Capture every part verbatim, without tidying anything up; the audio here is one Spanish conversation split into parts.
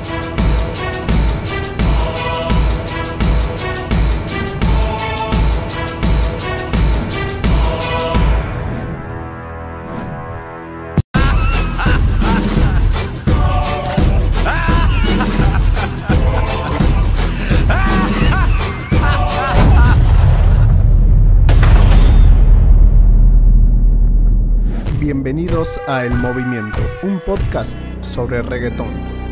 Bienvenidos a El Movimiento, un podcast sobre reggaetón.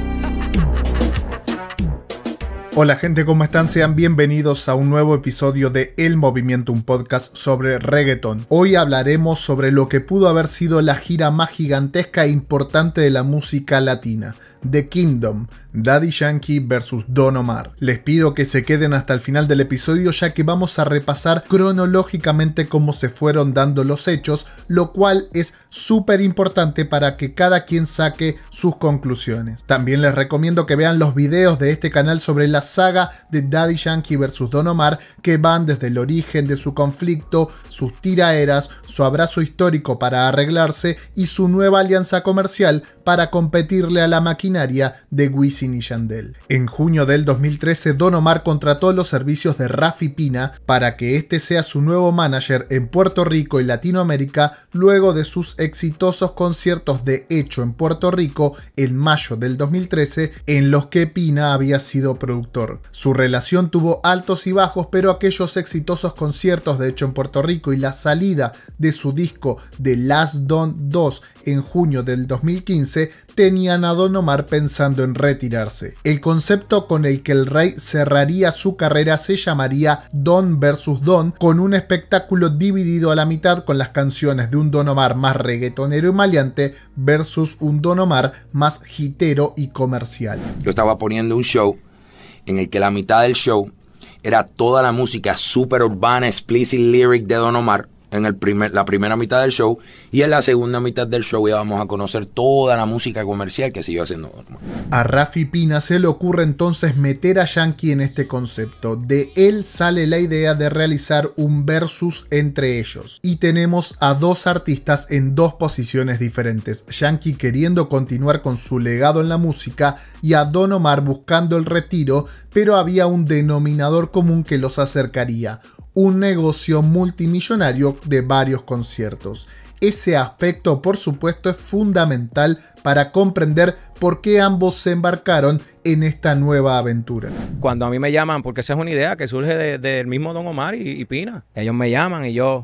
Hola gente, ¿cómo están? Sean bienvenidos a un nuevo episodio de El Movimiento, un podcast sobre reggaetón. Hoy hablaremos sobre lo que pudo haber sido la gira más gigantesca e importante de la música latina, The Kingdom, Daddy Yankee versus Don Omar. Les pido que se queden hasta el final del episodio, ya que vamos a repasar cronológicamente cómo se fueron dando los hechos, lo cual es súper importante para que cada quien saque sus conclusiones. También les recomiendo que vean los videos de este canal sobre la saga de Daddy Yankee versus Don Omar, que van desde el origen de su conflicto, sus tiraeras, su abrazo histórico para arreglarse y su nueva alianza comercial para competirle a la maquinaria de Wisin y Yandel. En junio del dos mil trece, Don Omar contrató los servicios de Rafi Pina para que este sea su nuevo manager en Puerto Rico y Latinoamérica, luego de sus exitosos conciertos de Hecho en Puerto Rico en mayo del dos mil trece, en los que Pina había sido productor. Su relación tuvo altos y bajos, pero aquellos exitosos conciertos de Hecho en Puerto Rico y la salida de su disco The Last Don dos en junio del dos mil quince tenían a Don Omar pensando en retirarse. El concepto con el que el rey cerraría su carrera se llamaría Don versus Don, con un espectáculo dividido a la mitad con las canciones de un Don Omar más reggaetonero y maleante versus un Don Omar más hitero y comercial. Yo estaba poniendo un show en el que la mitad del show era toda la música super urbana, explicit lyric de Don Omar en el primer, la primera mitad del show, y en la segunda mitad del show íbamos a conocer toda la música comercial que siguió haciendo Don Omar. A Rafi Pina se le ocurre entonces meter a Yankee en este concepto. De él sale la idea de realizar un versus entre ellos. Y tenemos a dos artistas en dos posiciones diferentes. Yankee queriendo continuar con su legado en la música y a Don Omar buscando el retiro, pero había un denominador común que los acercaría: un negocio multimillonario de varios conciertos. Ese aspecto, por supuesto, es fundamental para comprender por qué ambos se embarcaron en esta nueva aventura. Cuando a mí me llaman, porque esa es una idea que surge del de, de mismo Don Omar y, y Pina. Ellos me llaman y yo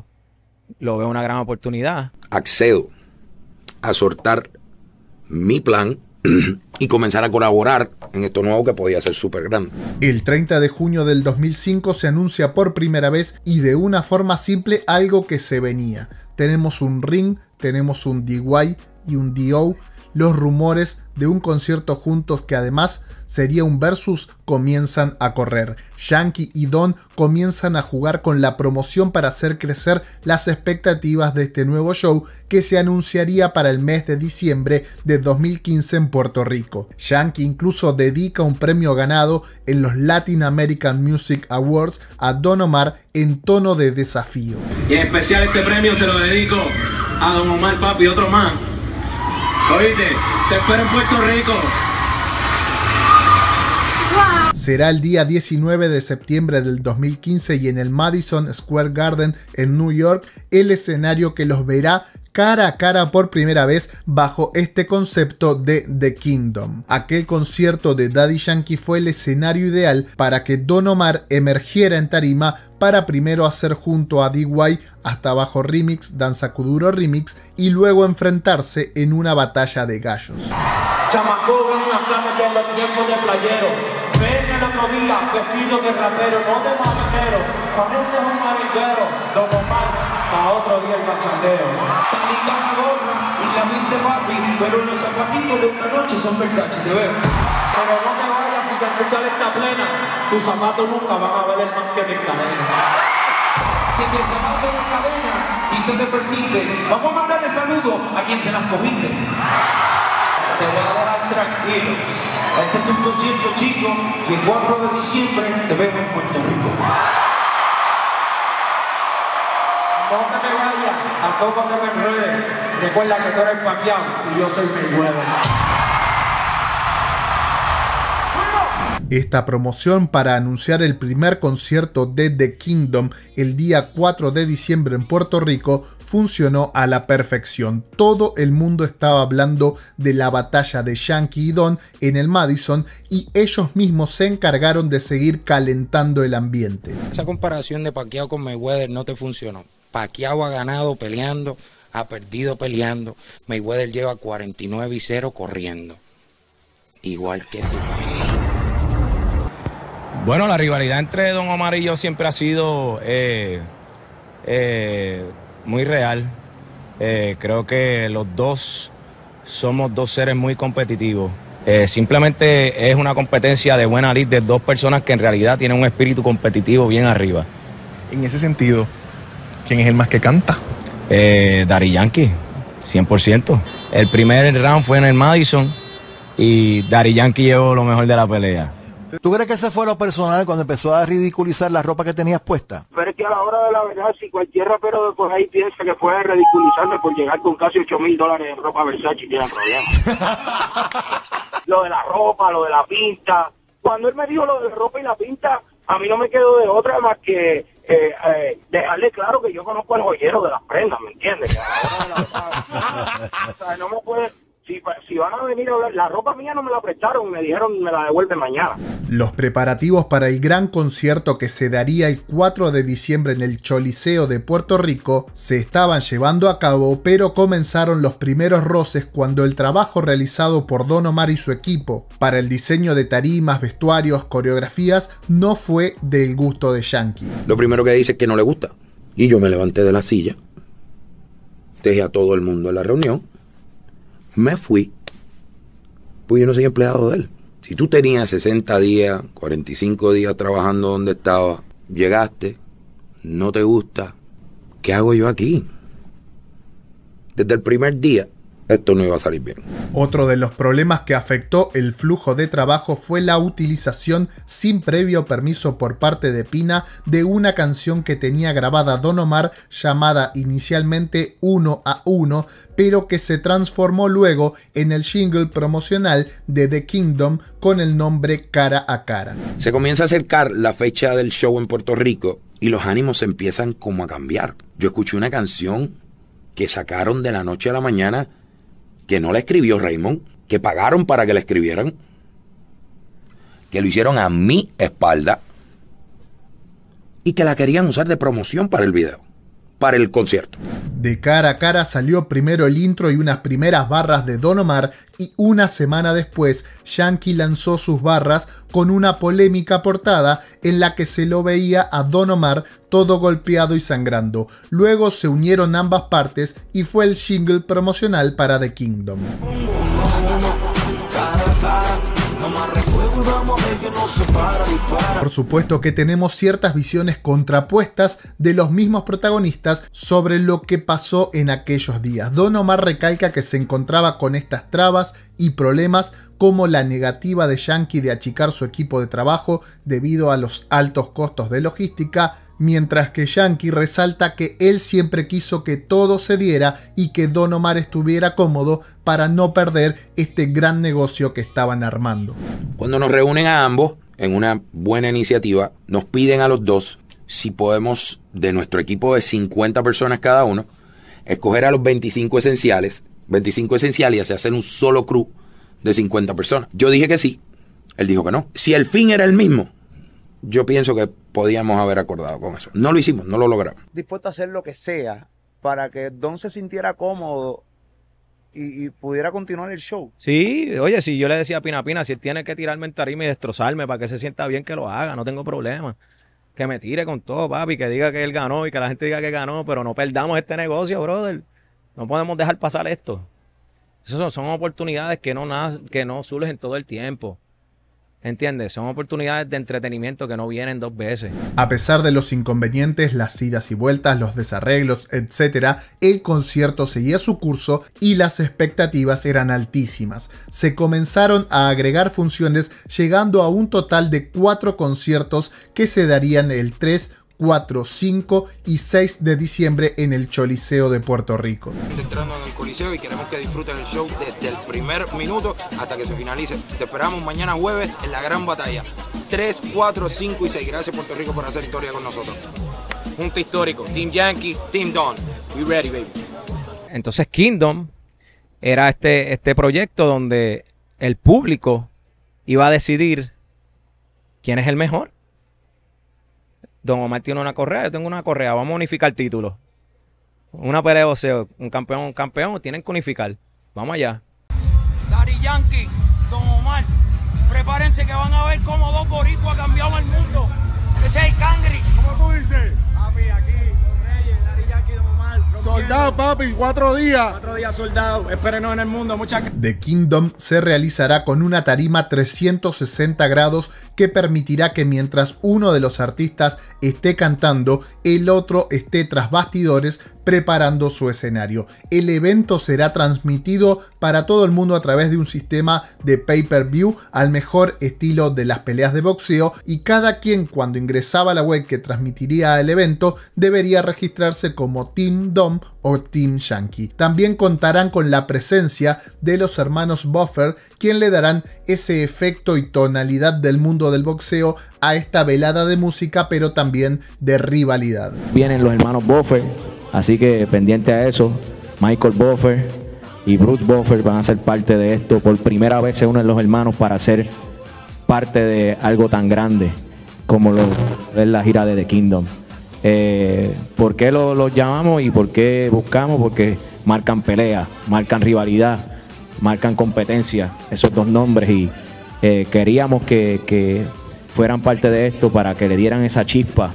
lo veo una gran oportunidad. Accedo a soltar mi plan y comenzar a colaborar en esto nuevo que podía ser súper grande. El treinta de junio del dos mil cinco se anuncia por primera vez y de una forma simple algo que se venía. Tenemos un ring, tenemos un D Y y un D O. Los rumores de un concierto juntos que además sería un versus comienzan a correr. Yankee y Don comienzan a jugar con la promoción para hacer crecer las expectativas de este nuevo show que se anunciaría para el mes de diciembre de dos mil quince en Puerto Rico. Yankee incluso dedica un premio ganado en los Latin American Music Awards a Don Omar en tono de desafío. Y en especial este premio se lo dedico a Don Omar, papi, otro más. Oíste, te espero en Puerto Rico. Será el día diecinueve de septiembre del dos mil quince y en el Madison Square Garden en New York, el escenario que los verá cara a cara por primera vez bajo este concepto de The Kingdom. Aquel concierto de Daddy Yankee fue el escenario ideal para que Don Omar emergiera en tarima para primero hacer junto a D Y Hasta Abajo Remix, Danza Kuduro Remix y luego enfrentarse en una batalla de gallos. Chamaco, ven acá desde los tiempos de playero. Ven el otro día vestido de rapero, no de marinero. Pareces un marinero, Don Omar, pa' otro día el cachandeo. También la gorra y la viste papi, pero los zapatitos de una noche son Versace, te veo. Pero no te vayas si te escuchas esta plena. Tus zapatos nunca van a ver el man que me encadena. Si en el zapato de cadena quise despertirte, vamos a mandarle saludos a quien se las cogiste. Te voy a dejar tranquilo. Este es un concierto chico y el cuatro de diciembre te vemos en Puerto Rico. No te me vayas, tampoco te me enredes. Recuerda que tú eres Pacquiao y yo soy Mayweather. Esta promoción para anunciar el primer concierto de The Kingdom el día cuatro de diciembre en Puerto Rico funcionó a la perfección. Todo el mundo estaba hablando de la batalla de Shanky y Don en el Madison y ellos mismos se encargaron de seguir calentando el ambiente. Esa comparación de Pacquiao con Mayweather no te funcionó. Pacquiao ha ganado peleando, ha perdido peleando. Mayweather lleva cuarenta y nueve y cero corriendo. Igual que tú. Bueno, la rivalidad entre Don Omar y yo siempre ha sido eh, eh, muy real. Eh, creo que los dos somos dos seres muy competitivos. Eh, simplemente es una competencia de buena lid de dos personas que en realidad tienen un espíritu competitivo bien arriba. En ese sentido, ¿quién es el más que canta? Eh, Daddy Yankee, cien por ciento. El primer round fue en el Madison y Daddy Yankee llevó lo mejor de la pelea. ¿Tú crees que ese fue lo personal cuando empezó a ridiculizar la ropa que tenías puesta? Pero es que a la hora de la verdad, si cualquier rapero de por ahí piensa que fue ridiculizarme por llegar con casi ocho mil dólares en ropa Versace, tiene problemas. Lo de la ropa, lo de la pinta. Cuando él me dijo lo de la ropa y la pinta, a mí no me quedó de otra más que eh, eh, dejarle claro que yo conozco al joyero de las prendas, ¿me entiendes? Que a la hora de la verdad, o sea, no me puede... Si, si van a venir a hablar, la ropa mía no me la prestaron, me dijeron me la devuelven mañana. Los preparativos para el gran concierto que se daría el cuatro de diciembre en el Choliseo de Puerto Rico se estaban llevando a cabo, pero comenzaron los primeros roces cuando el trabajo realizado por Don Omar y su equipo para el diseño de tarimas, vestuarios, coreografías no fue del gusto de Shanky. Lo primero que dice es que no le gusta. Y yo me levanté de la silla, dejé a todo el mundo en la reunión, me fui, pues yo no soy empleado de él. Si tú tenías sesenta días, cuarenta y cinco días trabajando donde estaba, llegaste, no te gusta, ¿qué hago yo aquí? Desde el primer día, esto no iba a salir bien. Otro de los problemas que afectó el flujo de trabajo fue la utilización sin previo permiso por parte de Pina de una canción que tenía grabada Don Omar llamada inicialmente Uno a Uno, pero que se transformó luego en el jingle promocional de The Kingdom con el nombre Cara a Cara. Se comienza a acercar la fecha del show en Puerto Rico y los ánimos empiezan como a cambiar. Yo escuché una canción que sacaron de la noche a la mañana que no la escribió Raymond, que pagaron para que la escribieran, que lo hicieron a mi espalda y que la querían usar de promoción para el video, para el concierto. De Cara a Cara salió primero el intro y unas primeras barras de Don Omar y una semana después Shanky lanzó sus barras con una polémica portada en la que se lo veía a Don Omar todo golpeado y sangrando. Luego se unieron ambas partes y fue el jingle promocional para The Kingdom. Por supuesto que tenemos ciertas visiones contrapuestas de los mismos protagonistas sobre lo que pasó en aquellos días. Don Omar recalca que se encontraba con estas trabas y problemas como la negativa de Shanky de achicar su equipo de trabajo debido a los altos costos de logística, mientras que Shanky resalta que él siempre quiso que todo se diera y que Don Omar estuviera cómodo para no perder este gran negocio que estaban armando. Cuando nos reúnen a ambos en una buena iniciativa, nos piden a los dos si podemos, de nuestro equipo de cincuenta personas cada uno, escoger a los veinticinco esenciales, veinticinco esenciales y así hacer un solo crew de cincuenta personas. Yo dije que sí, él dijo que no. Si el fin era el mismo, yo pienso que podíamos haber acordado con eso. No lo hicimos, no lo logramos. Dispuesto a hacer lo que sea para que Don se sintiera cómodo y, y pudiera continuar el show. Sí, oye, si yo le decía a Pina Pina, si él tiene que tirarme en tarima y destrozarme para que se sienta bien, que lo haga, no tengo problema. Que me tire con todo, papi, que diga que él ganó y que la gente diga que ganó, pero no perdamos este negocio, brother. No podemos dejar pasar esto. Esas son, son oportunidades que no, que no surgen todo el tiempo. ¿Entiendes? Son oportunidades de entretenimiento que no vienen dos veces. A pesar de los inconvenientes, las idas y vueltas, los desarreglos, etcétera, el concierto seguía su curso y las expectativas eran altísimas. Se comenzaron a agregar funciones, llegando a un total de cuatro conciertos que se darían el tres, cuatro, cinco y seis de diciembre en el Choliseo de Puerto Rico. Entrando en el Coliseo y queremos que disfrutes el show desde el primer minuto hasta que se finalice. Te esperamos mañana jueves en la gran batalla. tres, cuatro, cinco y seis. Gracias Puerto Rico por hacer historia con nosotros. Junta histórico, Team Yankee, Team Don. We ready, baby. Entonces Kingdom era este, este proyecto donde el público iba a decidir quién es el mejor. Don Omar tiene una correa, yo tengo una correa, vamos a unificar títulos. Una pelea de boxeo, un campeón, un campeón, tienen que unificar. Vamos allá. Daddy Yankee, Don Omar, prepárense que van a ver cómo dos boricuas cambiaron el mundo. Ese es el Cangri. ¿Cómo tú dices? Papi, aquí, los Reyes, Daddy Yankee, Don Omar. Soldado, papi, cuatro días. Cuatro días soldado, espérenos en el mundo, muchas gracias. The Kingdom se realizará con una tarima trescientos sesenta grados que permitirá que mientras uno de los artistas esté cantando, el otro esté tras bastidores preparando su escenario. El evento será transmitido para todo el mundo a través de un sistema de pay-per-view al mejor estilo de las peleas de boxeo, y cada quien cuando ingresaba a la web que transmitiría el evento debería registrarse como Team Dom o Team Yankee. También contarán con la presencia de los hermanos Buffer, quien le darán ese efecto y tonalidad del mundo del boxeo a esta velada de música, pero también de rivalidad. Vienen los hermanos Buffer, así que pendiente a eso. Michael Buffer y Bruce Buffer van a ser parte de esto. Por primera vez se unen los hermanos para ser parte de algo tan grande como lo es la gira de The Kingdom. Eh, ¿Por qué los lo llamamos y por qué buscamos? Porque marcan pelea, marcan rivalidad, marcan competencia, esos dos nombres, y eh, queríamos que, que fueran parte de esto para que le dieran esa chispa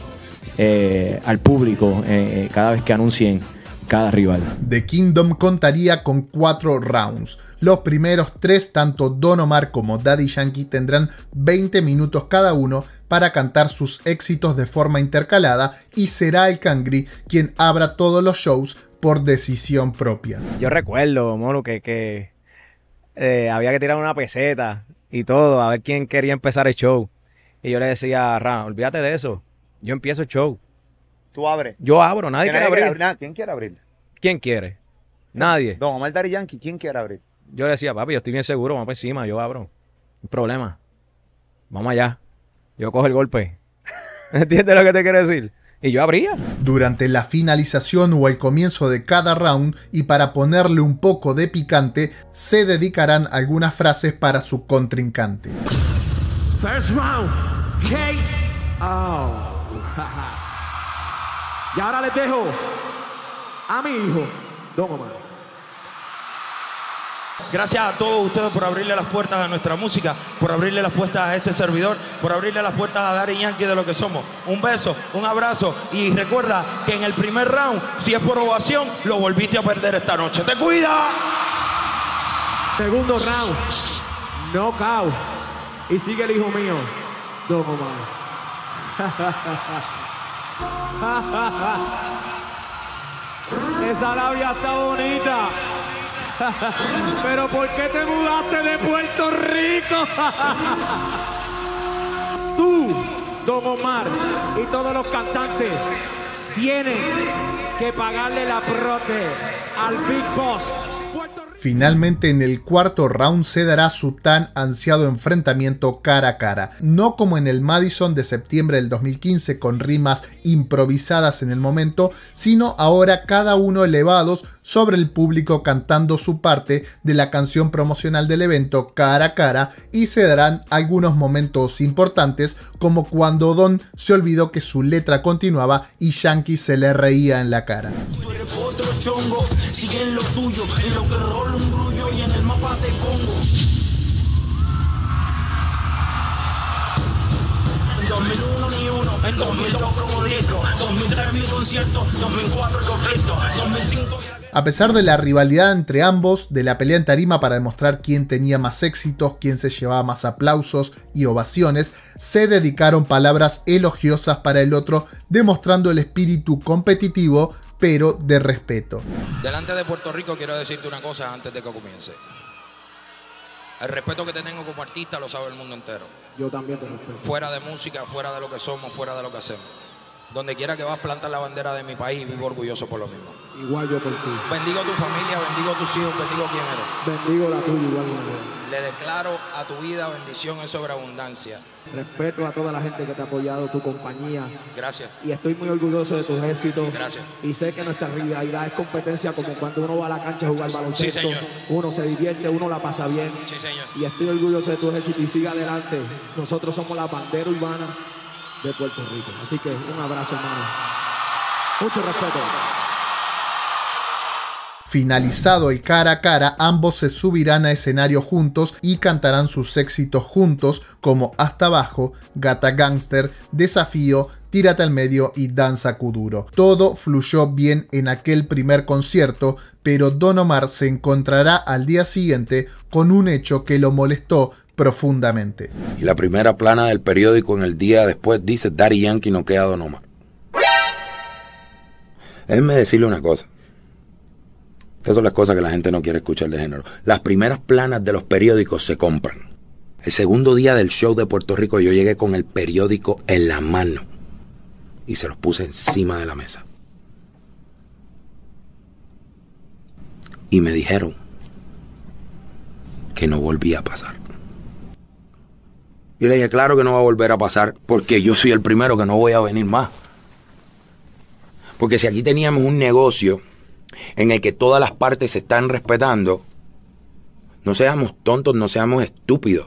eh, al público eh, cada vez que anuncien cada rival. The Kingdom contaría con cuatro rounds. Los primeros tres, tanto Don Omar como Daddy Yankee, tendrán veinte minutos cada uno para cantar sus éxitos de forma intercalada, y será el Cangri quien abra todos los shows por decisión propia. Yo recuerdo, mono, que, que eh, había que tirar una peseta y todo, a ver quién quería empezar el show. Y yo le decía a Ra, olvídate de eso, yo empiezo el show. ¿Tú abres? Yo abro, nadie quiere abrir. abrir. ¿Quién quiere abrir? ¿Quién quiere? Nadie. Don Omar Daddy Yankee, ¿quién quiere abrir? Yo le decía, papi, yo estoy bien seguro, vamos por encima, yo abro. No hay problema. Vamos allá. Yo cojo el golpe. ¿Entiendes lo que te quiero decir? Y yo abría. Durante la finalización o el comienzo de cada round, y para ponerle un poco de picante, se dedicarán algunas frases para su contrincante. First round, K O Y ahora les dejo a mi hijo, Don Omar. Gracias a todos ustedes por abrirle las puertas a nuestra música, por abrirle las puertas a este servidor, por abrirle las puertas a Daddy Yankee de lo que somos. Un beso, un abrazo, y recuerda que en el primer round, si es por ovación, lo volviste a perder esta noche. ¡Te cuida! Segundo round, knockout. Y sigue el hijo mío, Don Omar. Esa labia está bonita. Pero ¿por qué te mudaste de Puerto Rico? Tú, Don Omar, y todos los cantantes tienen que pagarle la prote al Big Boss. Finalmente, en el cuarto round se dará su tan ansiado enfrentamiento cara a cara, no como en el Madison de septiembre del dos mil quince con rimas improvisadas en el momento, sino ahora cada uno elevados sobre el público cantando su parte de la canción promocional del evento cara a cara, y se darán algunos momentos importantes como cuando Don se olvidó que su letra continuaba y Yankee se le reía en la cara. Tú eres otro chongo, sigue en lo tuyo, en lo que rolo un grullo y en el mapa te pongo. En dos mil uno ni uno, en dos mil dos como disco, dos mil tres mi concierto, dos mil cuatro el conflicto, dos mil cinco... A pesar de la rivalidad entre ambos, de la pelea en tarima para demostrar quién tenía más éxitos, quién se llevaba más aplausos y ovaciones, se dedicaron palabras elogiosas para el otro, demostrando el espíritu competitivo, pero de respeto. Delante de Puerto Rico quiero decirte una cosa antes de que comience. El respeto que te tengo como artista lo sabe el mundo entero. Yo también te respeto. Fuera de música, fuera de lo que somos, fuera de lo que hacemos. Donde quiera que vas, plantar la bandera de mi país y vivo orgulloso por lo mismo. Igual yo por ti. Bendigo a tu familia, bendigo a tus hijos, bendigo quién eres. Bendigo la tuya igual, igual. Le declaro a tu vida bendición en sobreabundancia. Respeto a toda la gente que te ha apoyado, tu compañía. Gracias. Y estoy muy orgulloso de tus éxitos. Gracias. Y sé que nuestra rivalidad es competencia como cuando uno va a la cancha a jugar baloncesto. Sí, señor. Uno se divierte, uno la pasa bien. Sí, señor. Y estoy orgulloso de tus éxitos y sigue adelante. Nosotros somos la bandera urbana de Puerto Rico. Así que un abrazo, hermano. Mucho respeto. Finalizado el cara a cara, ambos se subirán a escenario juntos y cantarán sus éxitos juntos como Hasta Abajo, Gata Gangster, Desafío, Tírate al Medio y Danza Kuduro. Todo fluyó bien en aquel primer concierto, pero Don Omar se encontrará al día siguiente con un hecho que lo molestó profundamente. Y la primera plana del periódico en el día después dice: Daddy Yankee noquea a Don Omar. Déjenme decirle una cosa. Estas son las cosas que la gente no quiere escuchar de género. Las primeras planas de los periódicos se compran. El segundo día del show de Puerto Rico yo llegué con el periódico en la mano y se los puse encima de la mesa. Y me dijeron que no volvía a pasar. Yo le dije, claro que no va a volver a pasar, porque yo soy el primero que no voy a venir más. Porque si aquí teníamos un negocio en el que todas las partes se están respetando, no seamos tontos, no seamos estúpidos.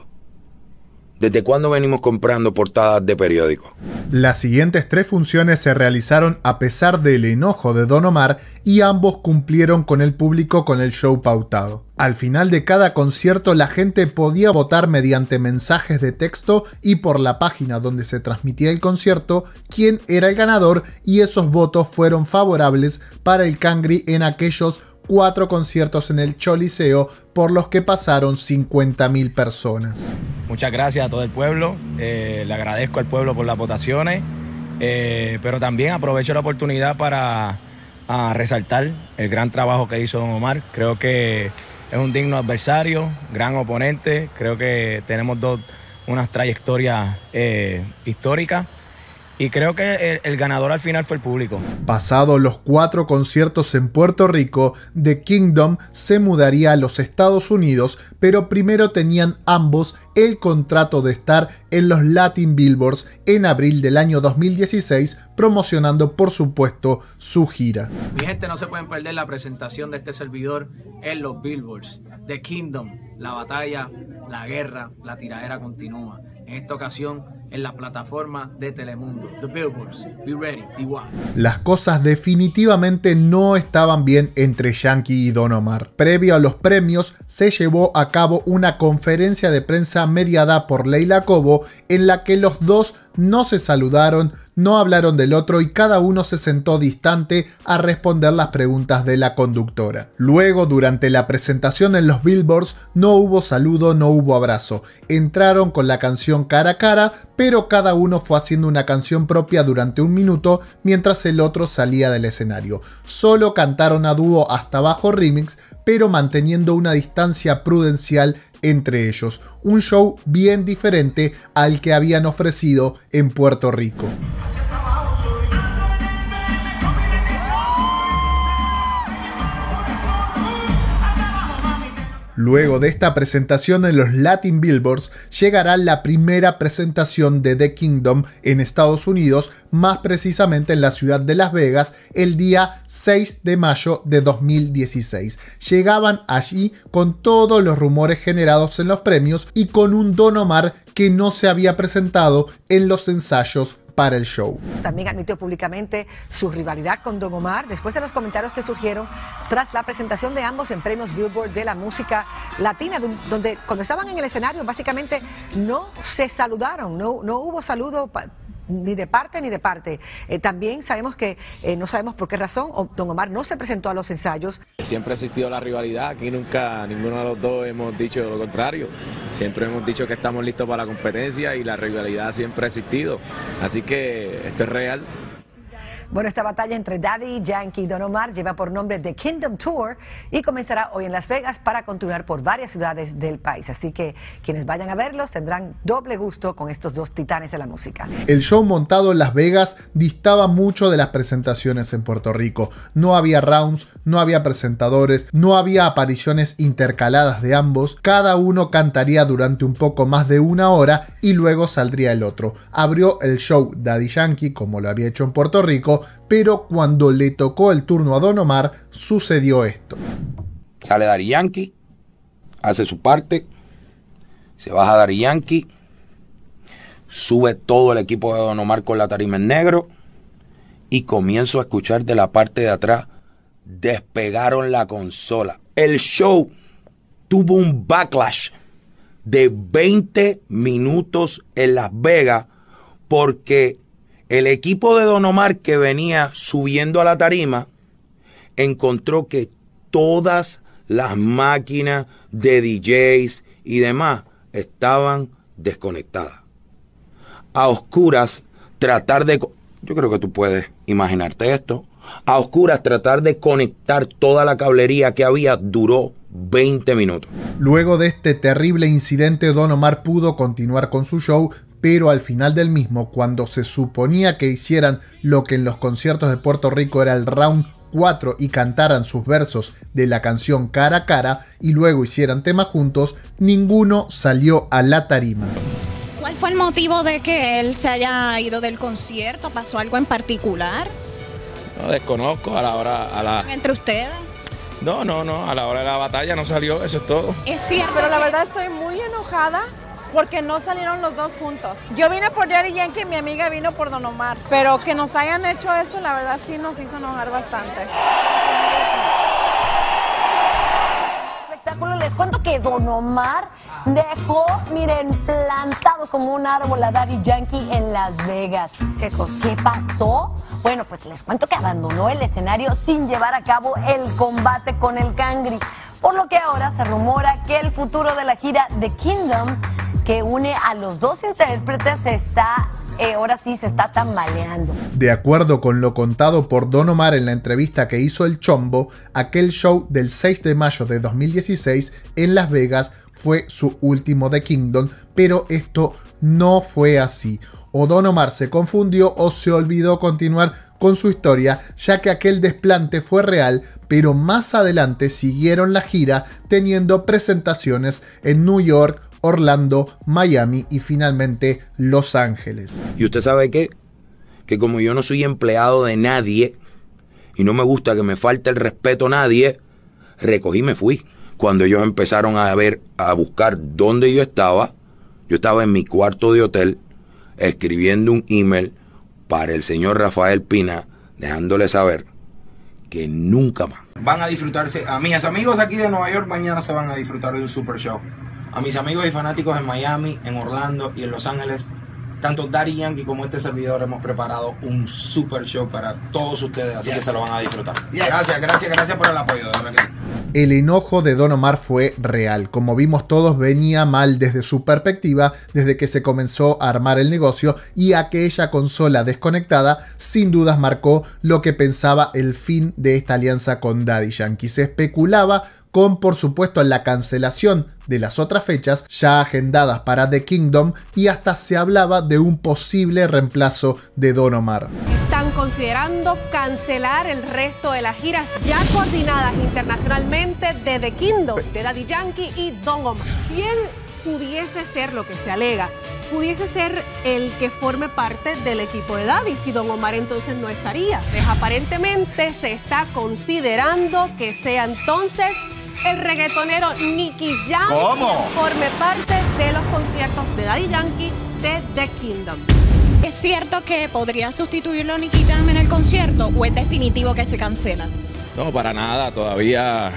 ¿Desde cuándo venimos comprando portadas de periódicos? Las siguientes tres funciones se realizaron a pesar del enojo de Don Omar y ambos cumplieron con el público con el show pautado. Al final de cada concierto la gente podía votar mediante mensajes de texto y por la página donde se transmitía el concierto quién era el ganador, y esos votos fueron favorables para el Cangri en aquellos cuatro conciertos en el Choliseo por los que pasaron cincuenta mil personas. Muchas gracias a todo el pueblo, eh, le agradezco al pueblo por las votaciones, eh, pero también aprovecho la oportunidad para a resaltar el gran trabajo que hizo Don Omar. Creo que es un digno adversario, gran oponente, creo que tenemos dos, unas trayectorias eh, históricas. Y creo que el, el ganador al final fue el público. Pasados los cuatro conciertos en Puerto Rico, The Kingdom se mudaría a los Estados Unidos, pero primero tenían ambos el contrato de estar en los Latin Billboards en abril del año dos mil dieciséis, promocionando por supuesto su gira. Mi gente, no se pueden perder la presentación de este servidor en los Billboards. The Kingdom, la batalla, la guerra, la tiradera continúa. En esta ocasión en la plataforma de Telemundo, The Billboards, Be Ready, D Y. Las cosas definitivamente no estaban bien entre Yankee y Don Omar. Previo a los premios se llevó a cabo una conferencia de prensa mediada por Leila Cobo en la que los dos no se saludaron, no hablaron del otro y cada uno se sentó distante a responder las preguntas de la conductora. Luego, durante la presentación en los Billboards, no hubo saludo, no hubo abrazo. Entraron con la canción Cara a Cara, pero cada uno fue haciendo una canción propia durante un minuto mientras el otro salía del escenario. Solo cantaron a dúo Hasta Abajo Remix, pero manteniendo una distancia prudencial entre ellos. Un show bien diferente al que habían ofrecido en Puerto Rico. Luego de esta presentación en los Latin Billboards, llegará la primera presentación de The Kingdom en Estados Unidos, más precisamente en la ciudad de Las Vegas, el día seis de mayo de dos mil dieciséis. Llegaban allí con todos los rumores generados en los premios y con un Don Omar que no se había presentado en los ensayos para el show. También admitió públicamente su rivalidad con Don Omar después de los comentarios que surgieron tras la presentación de ambos en premios Billboard de la música latina, donde cuando estaban en el escenario básicamente no se saludaron, no, no hubo saludo ni de parte ni de parte. Eh, también sabemos que eh, no sabemos por qué razón Don Omar no se presentó a los ensayos. Siempre ha existido la rivalidad, aquí nunca ninguno de los dos hemos dicho lo contrario. Siempre hemos dicho que estamos listos para la competencia y la rivalidad siempre ha existido. Así que esto es real. Bueno, esta batalla entre Daddy Yankee y Don Omar lleva por nombre The Kingdom Tour y comenzará hoy en Las Vegas para continuar por varias ciudades del país. Así que quienes vayan a verlos tendrán doble gusto con estos dos titanes de la música. El show montado en Las Vegas distaba mucho de las presentaciones en Puerto Rico. No había rounds, no había presentadores, no había apariciones intercaladas de ambos. Cada uno cantaría durante un poco más de una hora y luego saldría el otro. Abrió el show Daddy Yankee, como lo había hecho en Puerto Rico, pero cuando le tocó el turno a Don Omar, sucedió esto. Sale Daddy Yankee, hace su parte, se baja Daddy Yankee, sube todo el equipo de Don Omar con la tarima en negro y comienzo a escuchar de la parte de atrás, despegaron la consola. El show tuvo un backlash de veinte minutos en Las Vegas porque el equipo de Don Omar que venía subiendo a la tarima encontró que todas las máquinas de D Js y demás estaban desconectadas. A oscuras tratar de... Yo creo que tú puedes imaginarte esto. A oscuras tratar de conectar toda la cablería que había duró veinte minutos. Luego de este terrible incidente, Don Omar pudo continuar con su show, pero al final del mismo, cuando se suponía que hicieran lo que en los conciertos de Puerto Rico era el round cuatro y cantaran sus versos de la canción Cara a Cara y luego hicieran temas juntos, ninguno salió a la tarima. ¿Cuál fue el motivo de que él se haya ido del concierto? ¿Pasó algo en particular? No, desconozco a la hora... A la... ¿Entre ustedes? No, no, no, a la hora de la batalla no salió, eso es todo. Es cierto. Pero la que... verdad estoy muy enojada porque no salieron los dos juntos. Yo vine por Daddy Yankee y mi amiga vino por Don Omar. Pero que nos hayan hecho eso, la verdad sí nos hizo enojar bastante. Les cuento que Don Omar dejó, miren, plantado como un árbol a Daddy Yankee en Las Vegas. ¿Qué cosa? ¿Qué pasó? Bueno, pues les cuento que abandonó el escenario sin llevar a cabo el combate con el Cangri. Por lo que ahora se rumora que el futuro de la gira The Kingdom, que une a los dos intérpretes, está, eh, ahora sí se está tambaleando. De acuerdo con lo contado por Don Omar en la entrevista que hizo El Chombo, aquel show del seis de mayo de dos mil dieciséis en Las Vegas fue su último The Kingdom, pero esto no fue así. O Don Omar se confundió o se olvidó continuar con su historia, ya que aquel desplante fue real, pero más adelante siguieron la gira teniendo presentaciones en New York, Orlando, Miami y finalmente Los Ángeles. ¿Y usted sabe qué? Que como yo no soy empleado de nadie y no me gusta que me falte el respeto a nadie, recogí y me fui. Cuando ellos empezaron a ver, a buscar dónde yo estaba, yo estaba en mi cuarto de hotel escribiendo un email para el señor Rafael Pina, dejándole saber que nunca más van a disfrutarse. A mis amigos aquí de Nueva York mañana se van a disfrutar de un super show. A mis amigos y fanáticos en Miami, en Orlando y en Los Ángeles, tanto Daddy Yankee como este servidor hemos preparado un super show para todos ustedes, así yes. que se lo van a disfrutar. Yes. Gracias, gracias, gracias por el apoyo, de verdad que... El enojo de Don Omar fue real. Como vimos todos, venía mal desde su perspectiva, desde que se comenzó a armar el negocio, y aquella consola desconectada sin dudas marcó lo que pensaba el fin de esta alianza con Daddy Yankee. Se especulaba con, por supuesto, la cancelación de las otras fechas ya agendadas para The Kingdom y hasta se hablaba de un posible reemplazo de Don Omar. Están considerando cancelar el resto de las giras ya coordinadas internacionalmente de The Kingdom, de Daddy Yankee y Don Omar. ¿Quién pudiese ser, lo que se alega, pudiese ser el que forme parte del equipo de Daddy? Si Don Omar entonces no estaría. Pues aparentemente se está considerando que sea entonces el reggaetonero Nicky Jam ¿Cómo? forme parte de los conciertos de Daddy Yankee de The Kingdom. ¿Es cierto que podría sustituirlo Nicky Jam en el concierto o es definitivo que se cancela? No, para nada, todavía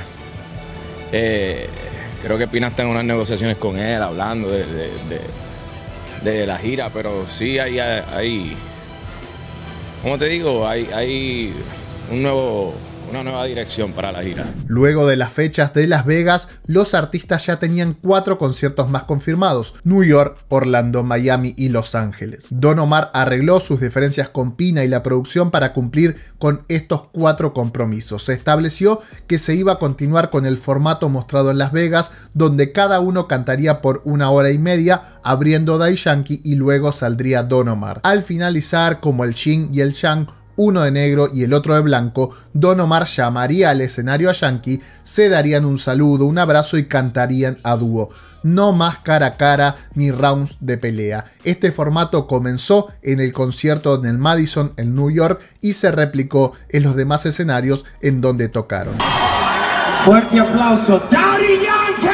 eh, creo que Pina está en unas negociaciones con él, hablando de, de, de, de la gira, pero sí hay, hay, ¿cómo te digo? Hay, hay un nuevo una nueva dirección para la gira. Luego de las fechas de Las Vegas, los artistas ya tenían cuatro conciertos más confirmados: New York, Orlando, Miami y Los Ángeles. Don Omar arregló sus diferencias con Pina y la producción para cumplir con estos cuatro compromisos. Se estableció que se iba a continuar con el formato mostrado en Las Vegas, donde cada uno cantaría por una hora y media, abriendo Daddy Yankee y luego saldría Don Omar. Al finalizar, como el Yin y el Yang, uno de negro y el otro de blanco, Don Omar llamaría al escenario a Yankee, se darían un saludo, un abrazo y cantarían a dúo. No más cara a cara ni rounds de pelea. Este formato comenzó en el concierto en el Madison en New York y se replicó en los demás escenarios en donde tocaron. Fuerte aplauso, Daddy Yankee.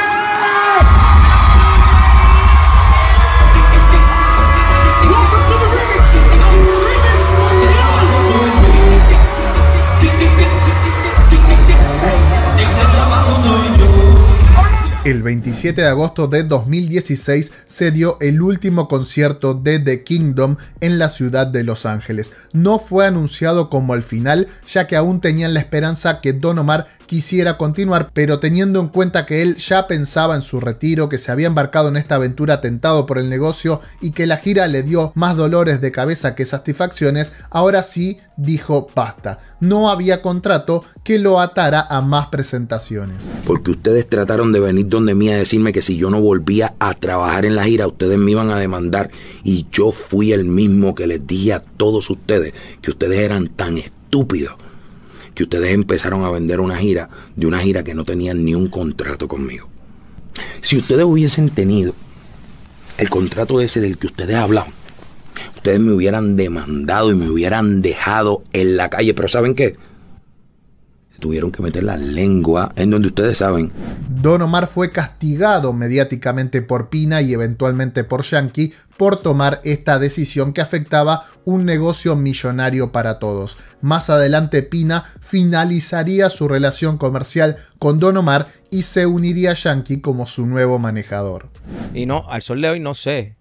El veintisiete de agosto de dos mil dieciséis se dio el último concierto de The Kingdom en la ciudad de Los Ángeles. No fue anunciado como el final, ya que aún tenían la esperanza que Don Omar quisiera continuar, pero teniendo en cuenta que él ya pensaba en su retiro, que se había embarcado en esta aventura tentado por el negocio y que la gira le dio más dolores de cabeza que satisfacciones, ahora sí dijo basta. No había contrato que lo atara a más presentaciones. Porque ustedes trataron de venir donde mí a decirme que si yo no volvía a trabajar en la gira, ustedes me iban a demandar, y yo fui el mismo que les dije a todos ustedes que ustedes eran tan estúpidos que ustedes empezaron a vender una gira de una gira que no tenían ni un contrato conmigo. Si ustedes hubiesen tenido el contrato ese del que ustedes hablan, ustedes me hubieran demandado y me hubieran dejado en la calle. Pero ¿saben qué? Tuvieron que meter la lengua en donde ustedes saben. Don Omar fue castigado mediáticamente por Pina y eventualmente por Yankee por tomar esta decisión que afectaba un negocio millonario para todos. Más adelante Pina finalizaría su relación comercial con Don Omar y se uniría a Yankee como su nuevo manejador. Y no, al sol de hoy no sé.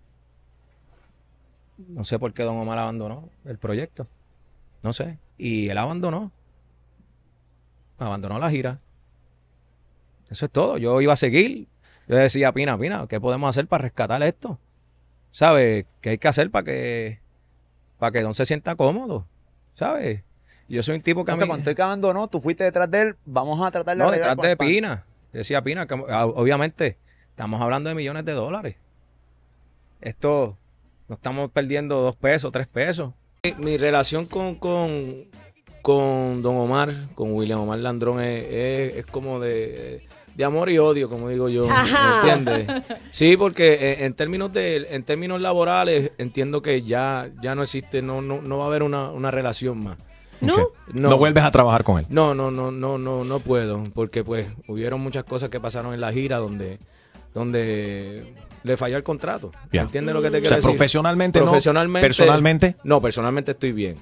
No sé por qué Don Omar abandonó el proyecto. No sé. Y él abandonó. Abandonó la gira. Eso es todo. Yo iba a seguir. Yo decía, Pina, Pina, ¿qué podemos hacer para rescatar esto? ¿Sabes? ¿Qué hay que hacer para que para que Don se sienta cómodo? ¿Sabes? Yo soy un tipo que o sea, a mí... cuando él abandonó, tú fuiste detrás de él, vamos a tratar de... No, detrás de Pina. Yo decía, Pina, que obviamente estamos hablando de millones de dólares. Esto, no estamos perdiendo dos pesos, tres pesos. Mi relación con... con con Don Omar, con William Omar Landrón, es, es, es como de, de amor y odio, como digo yo. Ajá. ¿Me entiendes? Sí, porque en términos de en términos laborales entiendo que ya, ya no existe, no, no, no va a haber una, una relación más. ¿No? Okay. ¿No? ¿No vuelves a trabajar con él? No, no, no, no, no, no puedo, porque pues hubieron muchas cosas que pasaron en la gira donde, donde le falló el contrato. Yeah. ¿Entiendes lo que te O quiero sea, decir? profesionalmente, profesionalmente no. ¿Personalmente? No, personalmente estoy bien.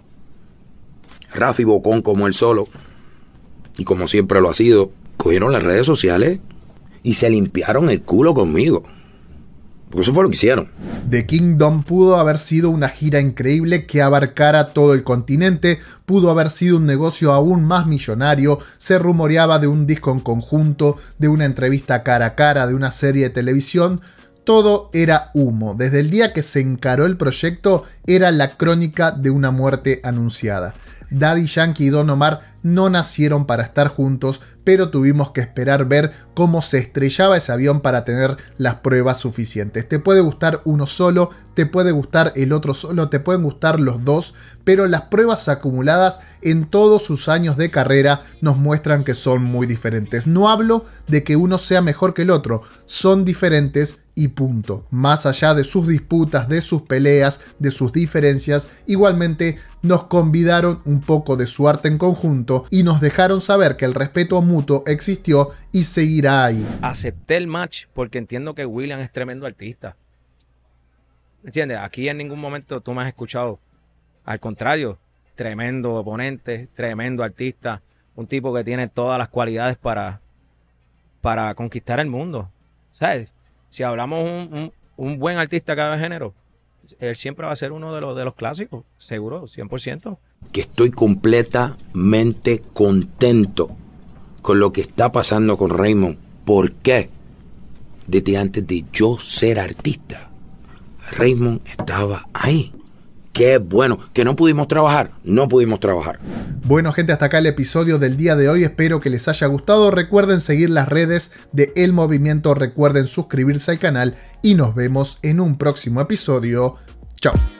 Rafi Bocón, como él solo, y como siempre lo ha sido, cogieron las redes sociales y se limpiaron el culo conmigo. Porque eso fue lo que hicieron. The Kingdom pudo haber sido una gira increíble que abarcara todo el continente, pudo haber sido un negocio aún más millonario, se rumoreaba de un disco en conjunto, de una entrevista cara a cara, de una serie de televisión. Todo era humo. Desde el día que se encaró el proyecto, era la crónica de una muerte anunciada. Daddy Yankee y Don Omar no nacieron para estar juntos, pero tuvimos que esperar ver cómo se estrellaba ese avión para tener las pruebas suficientes. Te puede gustar uno solo, te puede gustar el otro solo, te pueden gustar los dos, pero las pruebas acumuladas en todos sus años de carrera nos muestran que son muy diferentes. No hablo de que uno sea mejor que el otro, son diferentes y punto. Más allá de sus disputas, de sus peleas, de sus diferencias, igualmente nos convidaron un poco de su arte en conjunto y nos dejaron saber que el respeto mutuo existió y seguirá ahí. Acepté el match porque entiendo que William es tremendo artista. ¿Entiendes? Aquí en ningún momento tú me has escuchado. Al contrario, tremendo oponente, tremendo artista, un tipo que tiene todas las cualidades para, para conquistar el mundo. ¿Sabes? Si hablamos un, un, un buen artista cada género, él siempre va a ser uno de los, de los clásicos, seguro, cien por ciento. que estoy completamente contento con lo que está pasando con Raymond. ¿Por qué? Desde antes de yo ser artista, Raymond estaba ahí. Qué bueno, que no pudimos trabajar, no pudimos trabajar. Bueno, gente, hasta acá el episodio del día de hoy. Espero que les haya gustado. Recuerden seguir las redes de El Movimiento, recuerden suscribirse al canal y nos vemos en un próximo episodio. Chao.